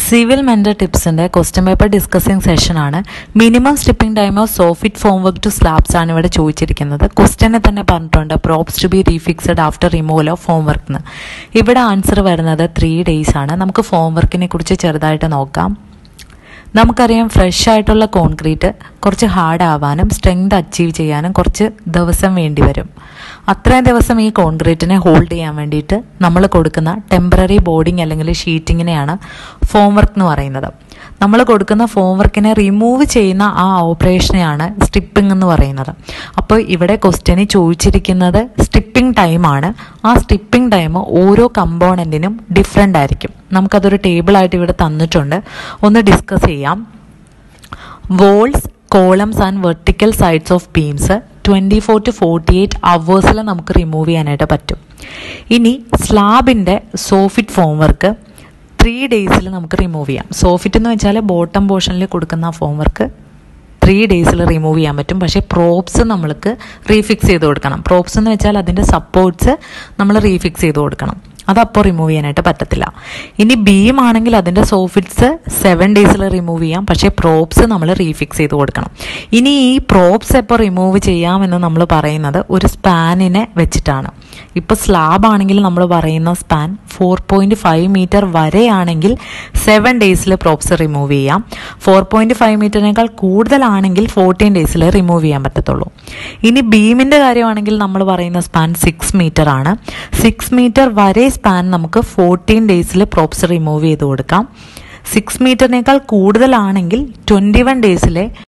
Civil Mentor Tips in the question paper discussing session ആണ് minimum stripping time of soffit formwork to slabs ആണ് ഇവിടെ ചോദിച്ചിരിക്കുന്നത്. ക്വസ്റ്റ്യനെ തന്നെ പറഞ്ഞിട്ടുണ്ട് props to be refixed after removal of formwork എന്ന്. ഇവിടെ answer വരുന്നത് 3 days ആണ്. നമുക്ക് ഫോംവർക്കിനെ കുറിച്ച് ചെറുതായിട്ട് നോക്കാം. നമുക്കറിയാം ഫ്രഷ് ആയിട്ടുള്ള കോൺക്രീറ്റ് കുറച്ച് ഹാർഡ് ആവാനും സ്ട്രെങ്ത് അച്ചീവ് ചെയ്യാനും കുറച്ച് ദിവസം വേണ്ടി വരും. അത്രയും ദിവസം ഈ കോൺക്രീറ്റിനെ ഹോൾഡ് ചെയ്യാൻ വേണ്ടിയിട്ട് നമ്മൾ കൊടുക്കുന്ന ടെമ്പററി ബോർഡിങ് അല്ലെങ്കിൽ ഷീറ്റിങ്ങിനെയാണ് ഫോംവർക്ക് എന്ന് പറയുന്നത്. നമ്മൾ കൊടുക്കുന്ന ഫോംവർക്കിനെ റിമൂവ് ചെയ്യുന്ന ആ ഓപ്പറേഷനെയാണ് സ്റ്റിപ്പിംഗ് എന്ന് പറയുന്നത്. അപ്പോൾ ഇവിടെ ക്വസ്റ്റ്യന് ചോദിച്ചിരിക്കുന്നത് സ്റ്റിപ്പിംഗ് ടൈമാണ്. ആ സ്റ്റിപ്പിംഗ് ടൈം ഓരോ കമ്പോണൻറ്റിനും ഡിഫറെൻ്റ് ആയിരിക്കും. നമുക്കതൊരു ടേബിളായിട്ട് ഇവിടെ തന്നിട്ടുണ്ട്, ഒന്ന് ഡിസ്കസ് ചെയ്യാം. Walls, columns and vertical sides of beams 24 to 48 hours നമുക്ക് റിമൂവ് ചെയ്യാനായിട്ട് പറ്റും. ഇനി സ്ലാബിൻ്റെ സോഫിറ്റ് ഫോംവർക്ക് 3 days നമുക്ക് റിമൂവ് ചെയ്യാം. സോഫിറ്റ് എന്ന് വെച്ചാൽ ബോട്ടം പോർഷനിൽ കൊടുക്കുന്ന ഫോംവർക്ക് 3 days റിമൂവ് ചെയ്യാൻ പറ്റും. പക്ഷേ പ്രോപ്സ് നമ്മൾക്ക് റീഫിക്സ് ചെയ്ത് കൊടുക്കണം. പ്രോപ്സ് എന്ന് വെച്ചാൽ അതിൻ്റെ സപ്പോർട്ട്സ് നമ്മൾ റീഫിക്സ് ചെയ്ത് കൊടുക്കണം. അതപ്പോൾ റിമൂവ് ചെയ്യാനായിട്ട് പറ്റത്തില്ല. ഇനി ബീം ആണെങ്കിൽ അതിൻ്റെ സോഫിറ്റ്സ് 7 days റിമൂവ് ചെയ്യാം. പക്ഷേ പ്രോപ്സ് നമ്മൾ റീഫിക്സ് ചെയ്ത് കൊടുക്കണം. ഇനി ഈ പ്രോപ്സ് എപ്പോൾ റിമൂവ് ചെയ്യാമെന്ന് നമ്മൾ പറയുന്നത് ഒരു സ്പാനിനെ വെച്ചിട്ടാണ്. ഇപ്പോൾ സ്ലാബ് ആണെങ്കിൽ നമ്മൾ പറയുന്ന സ്പാൻ 4.5 meter വരെയാണെങ്കിൽ 7 days പ്രോപ്സ് റിമൂവ് ചെയ്യാം. 4.5 meterനേക്കാൾ കൂടുതലാണെങ്കിൽ 14 days റിമൂവ് ചെയ്യാൻ പറ്റത്തുള്ളൂ. ഇനി ബീമിൻ്റെ കാര്യമാണെങ്കിൽ നമ്മൾ പറയുന്ന സ്പാൻ 6 meter ആണ്. 6 meter വരെ സ്പാൻ നമുക്ക് 14 days പ്രോപ്സ് റിമൂവ് ചെയ്ത് കൊടുക്കാം. 6 meterനേക്കാൾ കൂടുതലാണെങ്കിൽ 21 days